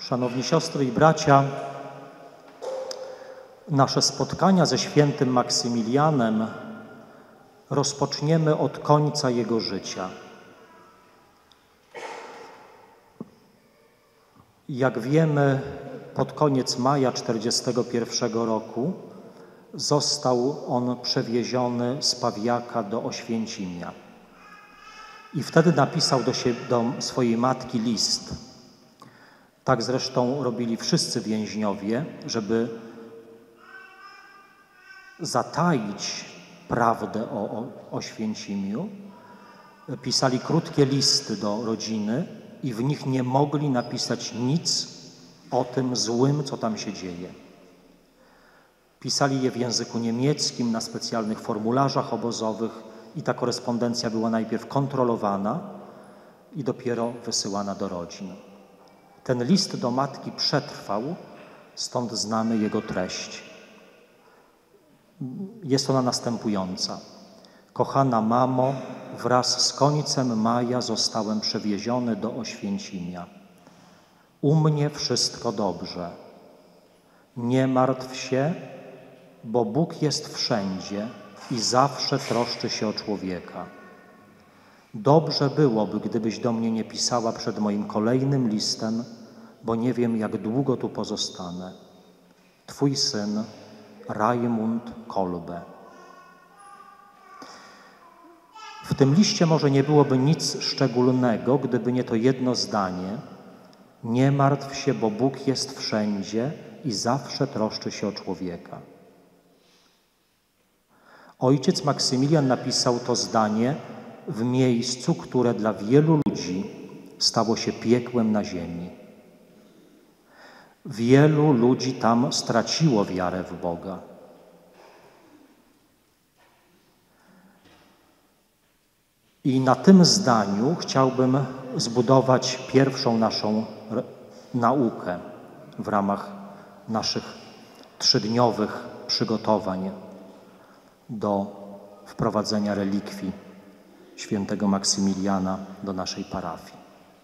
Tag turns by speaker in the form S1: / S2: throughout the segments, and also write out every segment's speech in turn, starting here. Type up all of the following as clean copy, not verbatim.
S1: Szanowni siostry i bracia, nasze spotkania ze świętym Maksymilianem rozpoczniemy od końca jego życia. Jak wiemy, pod koniec maja 1941 roku został on przewieziony z Pawiaka do Oświęcimia. I wtedy napisał do swojej matki list. Tak zresztą robili wszyscy więźniowie, żeby zataić prawdę o Oświęcimiu. Pisali krótkie listy do rodziny i w nich nie mogli napisać nic o tym złym, co tam się dzieje. Pisali je w języku niemieckim, na specjalnych formularzach obozowych i ta korespondencja była najpierw kontrolowana i dopiero wysyłana do rodzin. Ten list do matki przetrwał, stąd znamy jego treść. Jest ona następująca. Kochana mamo, wraz z końcem maja zostałem przewieziony do Oświęcimia. U mnie wszystko dobrze. Nie martw się, bo Bóg jest wszędzie i zawsze troszczy się o człowieka. Dobrze byłoby, gdybyś do mnie nie pisała przed moim kolejnym listem, bo nie wiem, jak długo tu pozostanę. Twój syn, Rajmund Kolbe. W tym liście może nie byłoby nic szczególnego, gdyby nie to jedno zdanie. Nie martw się, bo Bóg jest wszędzie i zawsze troszczy się o człowieka. Ojciec Maksymilian napisał to zdanie w miejscu, które dla wielu ludzi stało się piekłem na ziemi. Wielu ludzi tam straciło wiarę w Boga. I na tym zdaniu chciałbym zbudować pierwszą naszą naukę w ramach naszych 3-dniowych przygotowań do wprowadzenia relikwii świętego Maksymiliana do naszej parafii.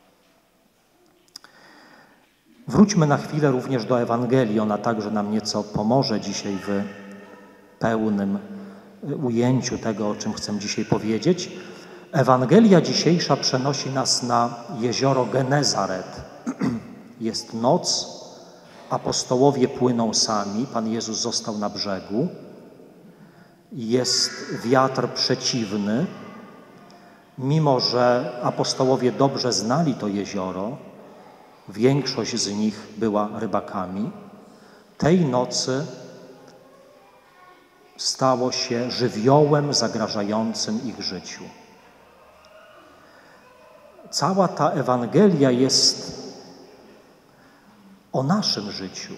S1: Wróćmy na chwilę również do Ewangelii. Ona także nam nieco pomoże dzisiaj w pełnym ujęciu tego, o czym chcę dzisiaj powiedzieć. Ewangelia dzisiejsza przenosi nas na jezioro Genezaret. Jest noc, apostołowie płyną sami, Pan Jezus został na brzegu. Jest wiatr przeciwny. Mimo że apostołowie dobrze znali to jezioro, większość z nich była rybakami, tej nocy stało się żywiołem zagrażającym ich życiu. Cała ta Ewangelia jest o naszym życiu.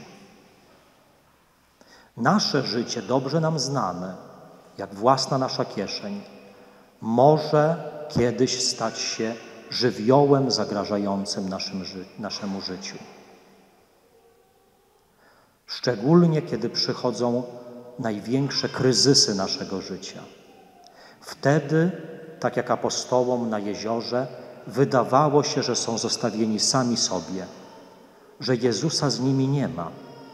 S1: Nasze życie, dobrze nam znane, jak własna nasza kieszeń, może kiedyś stać się żywiołem zagrażającym naszemu życiu. Szczególnie, kiedy przychodzą największe kryzysy naszego życia. Wtedy, tak jak apostołom na jeziorze, wydawało się, że są zostawieni sami sobie, że Jezusa z nimi nie ma.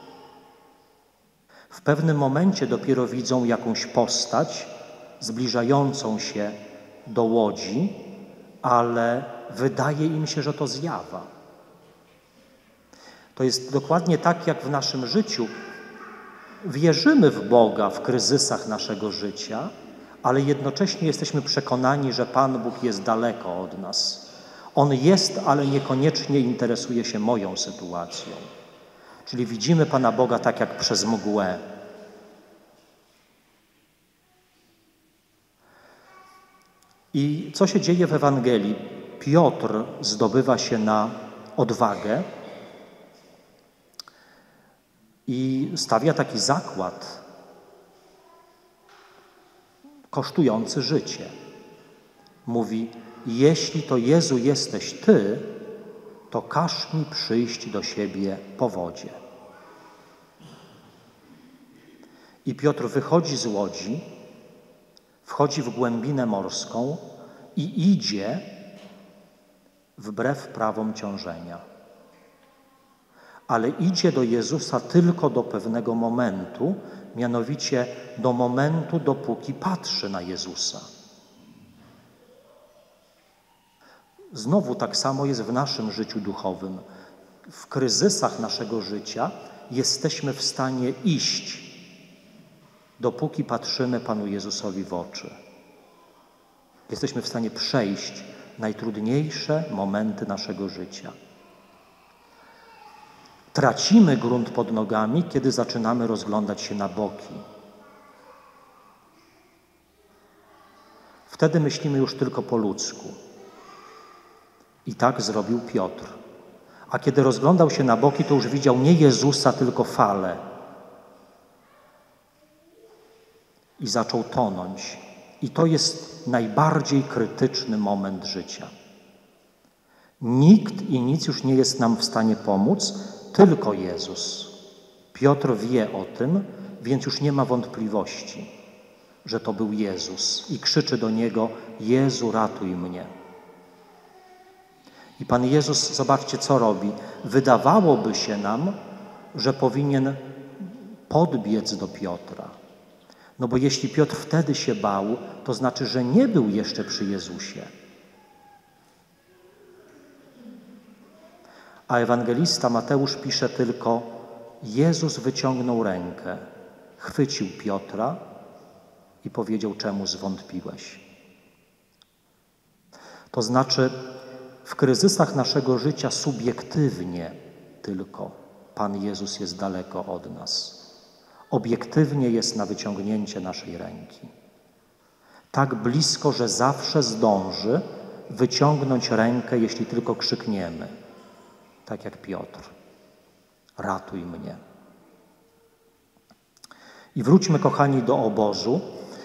S1: W pewnym momencie dopiero widzą jakąś postać zbliżającą się do łodzi, ale wydaje im się, że to zjawa. To jest dokładnie tak, jak w naszym życiu. Wierzymy w Boga w kryzysach naszego życia, ale jednocześnie jesteśmy przekonani, że Pan Bóg jest daleko od nas. On jest, ale niekoniecznie interesuje się moją sytuacją. Czyli widzimy Pana Boga tak jak przez mgłę. I co się dzieje w Ewangelii? Piotr zdobywa się na odwagę i stawia taki zakład kosztujący życie. Mówi, jeśli to Jezu jesteś Ty, to każ mi przyjść do siebie po wodzie. I Piotr wychodzi z łodzi, wchodzi w głębinę morską i idzie wbrew prawom ciążenia. ale idzie do Jezusa tylko do pewnego momentu, mianowicie do momentu, dopóki patrzy na Jezusa. Znowu tak samo jest w naszym życiu duchowym. W kryzysach naszego życia jesteśmy w stanie iść, dopóki patrzymy Panu Jezusowi w oczy. Jesteśmy w stanie przejść najtrudniejsze momenty naszego życia. Tracimy grunt pod nogami, kiedy zaczynamy rozglądać się na boki. Wtedy myślimy już tylko po ludzku. I tak zrobił Piotr. A kiedy rozglądał się na boki, to już widział nie Jezusa, tylko falę. I zaczął tonąć. I to jest najbardziej krytyczny moment życia. Nikt i nic już nie jest nam w stanie pomóc, tylko Jezus. Piotr wie o tym, więc już nie ma wątpliwości, że to był Jezus i krzyczy do Niego: Jezu, ratuj mnie. I Pan Jezus, zobaczcie, co robi. Wydawałoby się nam, że powinien podbiec do Piotra. No bo jeśli Piotr wtedy się bał, to znaczy, że nie był jeszcze przy Jezusie. A ewangelista Mateusz pisze tylko: Jezus wyciągnął rękę, chwycił Piotra i powiedział: czemu zwątpiłeś? To znaczy, w kryzysach naszego życia subiektywnie tylko Pan Jezus jest daleko od nas. Obiektywnie jest na wyciągnięcie naszej ręki. Tak blisko, że zawsze zdąży wyciągnąć rękę, jeśli tylko krzykniemy. Tak jak Piotr. Ratuj mnie. I wróćmy, kochani, do obozu.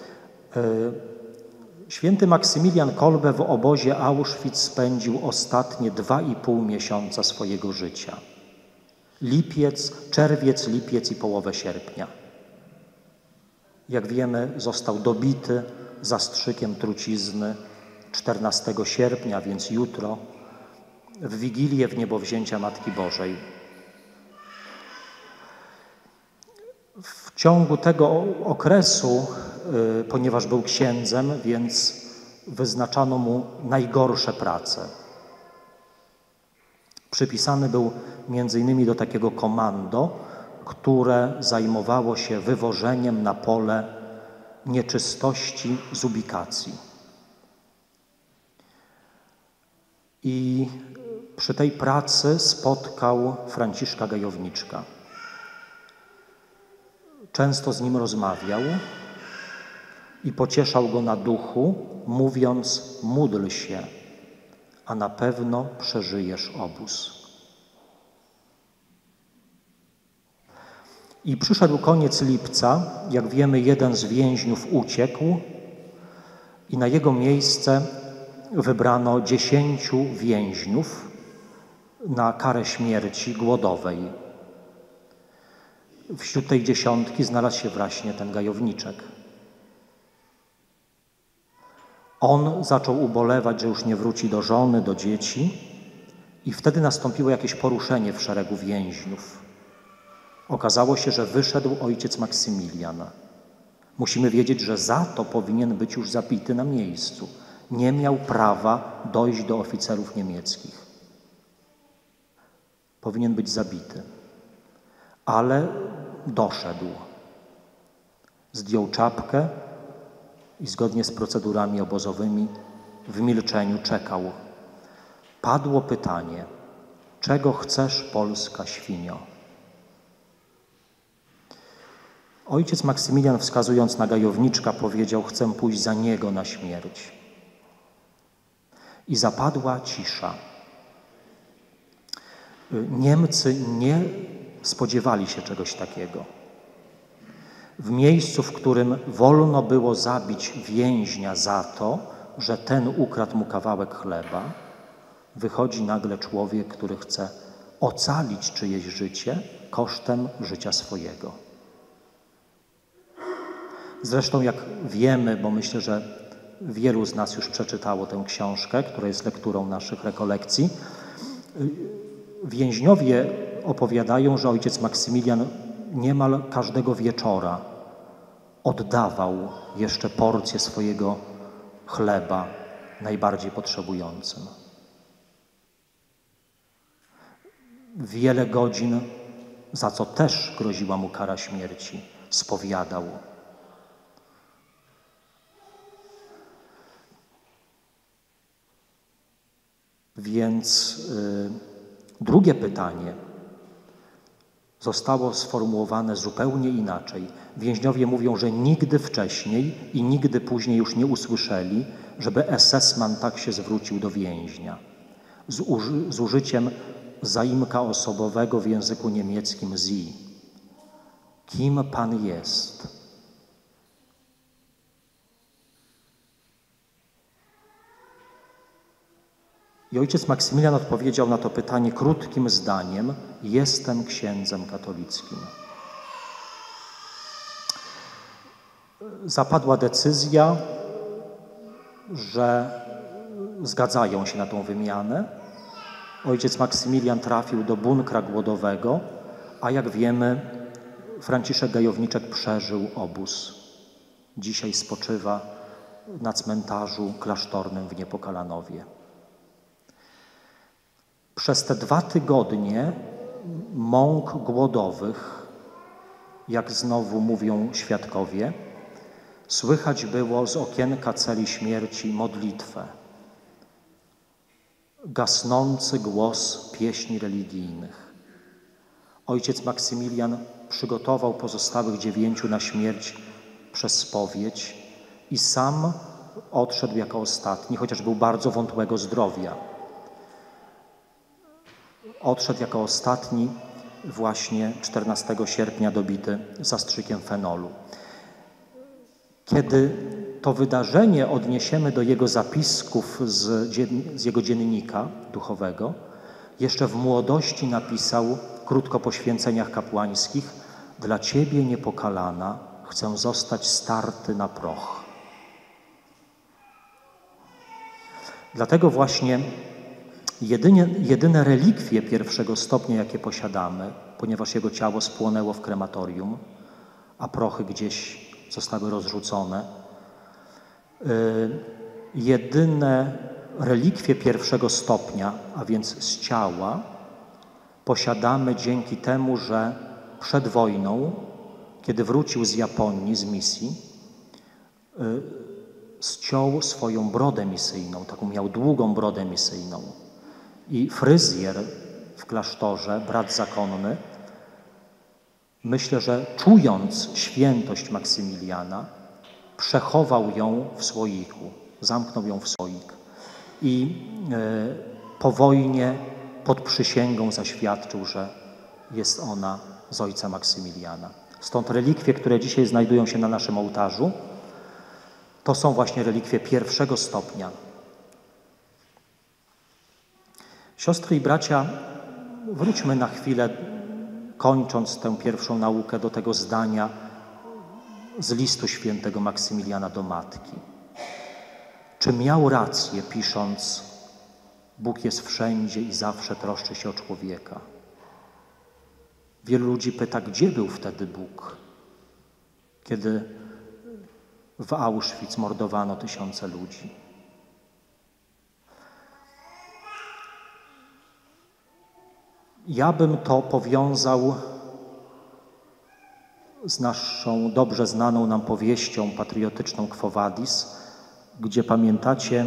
S1: Święty Maksymilian Kolbe w obozie Auschwitz spędził ostatnie 2,5 miesiąca swojego życia. Czerwiec, lipiec i połowę sierpnia. Jak wiemy, został dobity zastrzykiem trucizny 14 sierpnia, więc jutro, w Wigilię w niebowzięcia Matki Bożej. W ciągu tego okresu, ponieważ był księdzem, więc wyznaczano mu najgorsze prace. Przypisany był m.in. do takiego komando, które zajmowało się wywożeniem na pole nieczystości z ubikacji. I przy tej pracy spotkał Franciszka Gajowniczka. Często z nim rozmawiał i pocieszał go na duchu, mówiąc: módl się, a na pewno przeżyjesz obóz. I przyszedł koniec lipca, jak wiemy, jeden z więźniów uciekł i na jego miejsce wybrano 10 więźniów na karę śmierci głodowej. Wśród tej 10 znalazł się właśnie ten Gajowniczek. On zaczął ubolewać, że już nie wróci do żony, do dzieci i wtedy nastąpiło jakieś poruszenie w szeregu więźniów. Okazało się, że wyszedł ojciec Maksymilian. Musimy wiedzieć, że za to powinien być już zabity na miejscu. Nie miał prawa dojść do oficerów niemieckich. Powinien być zabity. Ale doszedł. Zdjął czapkę i zgodnie z procedurami obozowymi w milczeniu czekał. Padło pytanie: czego chcesz, Polska świnio? Ojciec Maksymilian, wskazując na Gajowniczka, powiedział: chcę pójść za niego na śmierć. I zapadła cisza. Niemcy nie spodziewali się czegoś takiego. W miejscu, w którym wolno było zabić więźnia za to, że ten ukradł mu kawałek chleba, wychodzi nagle człowiek, który chce ocalić czyjeś życie kosztem życia swojego. Zresztą, jak wiemy, bo myślę, że wielu z nas już przeczytało tę książkę, która jest lekturą naszych rekolekcji, więźniowie opowiadają, że ojciec Maksymilian niemal każdego wieczora oddawał jeszcze porcję swojego chleba najbardziej potrzebującym. Wiele godzin, za co też groziła mu kara śmierci, spowiadał. Więc drugie pytanie zostało sformułowane zupełnie inaczej. Więźniowie mówią, że nigdy wcześniej i nigdy później już nie usłyszeli, żeby esesman tak się zwrócił do więźnia. Z użyciem zaimka osobowego w języku niemieckim Sie. Kim pan jest? I ojciec Maksymilian odpowiedział na to pytanie krótkim zdaniem: jestem księdzem katolickim. Zapadła decyzja, że zgadzają się na tą wymianę. Ojciec Maksymilian trafił do bunkra głodowego, a jak wiemy, Franciszek Gajowniczek przeżył obóz. Dzisiaj spoczywa na cmentarzu klasztornym w Niepokalanowie. Przez te 2 tygodnie mąk głodowych, jak znowu mówią świadkowie, słychać było z okienka celi śmierci modlitwę, gasnący głos pieśni religijnych. Ojciec Maksymilian przygotował pozostałych 9 na śmierć przez spowiedź i sam odszedł jako ostatni, chociaż był bardzo wątłego zdrowia. Odszedł jako ostatni właśnie 14 sierpnia dobity zastrzykiem fenolu. Kiedy to wydarzenie odniesiemy do jego zapisków z jego dziennika duchowego, jeszcze w młodości napisał krótko po święceniach kapłańskich: dla Ciebie, Niepokalana, chcę zostać starty na proch. Dlatego właśnie jedyne relikwie pierwszego stopnia, jakie posiadamy, ponieważ jego ciało spłonęło w krematorium, a prochy gdzieś zostały rozrzucone, jedyne relikwie pierwszego stopnia, a więc z ciała, posiadamy dzięki temu, że przed wojną, kiedy wrócił z Japonii, z misji, ściął swoją brodę misyjną, taką miał długą brodę misyjną. I fryzjer w klasztorze, brat zakonny, myślę, że czując świętość Maksymiliana, przechował ją w słoiku, zamknął ją w słoik i po wojnie pod przysięgą zaświadczył, że jest ona z ojca Maksymiliana. Stąd relikwie, które dzisiaj znajdują się na naszym ołtarzu, to są właśnie relikwie pierwszego stopnia. Siostry i bracia, wróćmy na chwilę, kończąc tę pierwszą naukę, do tego zdania z listu świętego Maksymiliana do matki. Czy miał rację, pisząc: Bóg jest wszędzie i zawsze troszczy się o człowieka? Wielu ludzi pyta, gdzie był wtedy Bóg, kiedy w Auschwitz mordowano tysiące ludzi. Ja bym to powiązał z naszą dobrze znaną nam powieścią patriotyczną Quo Vadis, gdzie pamiętacie,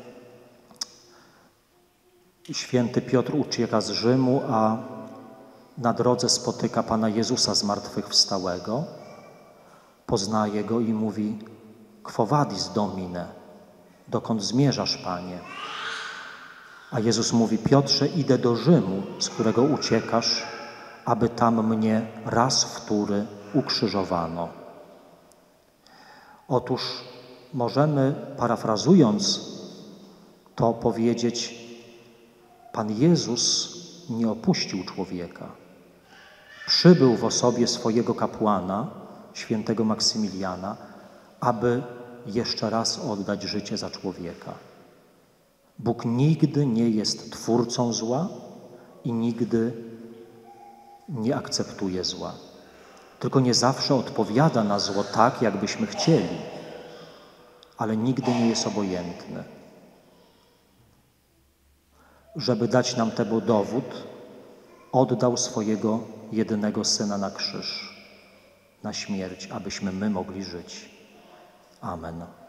S1: święty Piotr ucieka z Rzymu, a na drodze spotyka Pana Jezusa zmartwychwstałego, poznaje Go i mówi: Quo Vadis, Domine, dokąd zmierzasz, Panie? A Jezus mówi: Piotrze, idę do Rzymu, z którego uciekasz, aby tam mnie raz wtóry ukrzyżowano. Otóż możemy, parafrazując to, powiedzieć: Pan Jezus nie opuścił człowieka. Przybył w osobie swojego kapłana, świętego Maksymiliana, aby jeszcze raz oddać życie za człowieka. Bóg nigdy nie jest twórcą zła i nigdy nie akceptuje zła, tylko nie zawsze odpowiada na zło tak, jakbyśmy chcieli, ale nigdy nie jest obojętny. Żeby dać nam temu dowód, oddał swojego jedynego Syna na krzyż, na śmierć, abyśmy my mogli żyć. Amen.